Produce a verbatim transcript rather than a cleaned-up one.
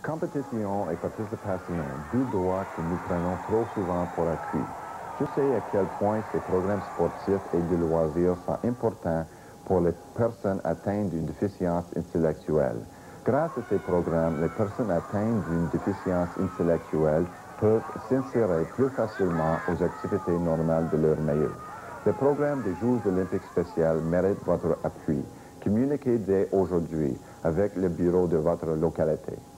Compétition et participation, deux droits que nous prenons trop souvent pour acquis. Je sais à quel point ces programmes sportifs et de loisirs sont importants pour les personnes atteintes d'une déficience intellectuelle. Grâce à ces programmes, les personnes atteintes d'une déficience intellectuelle peuvent s'insérer plus facilement aux activités normales de leur milieu. Le programme des Jeux olympiques spéciaux mérite votre appui. Communiquez dès aujourd'hui avec le bureau de votre localité.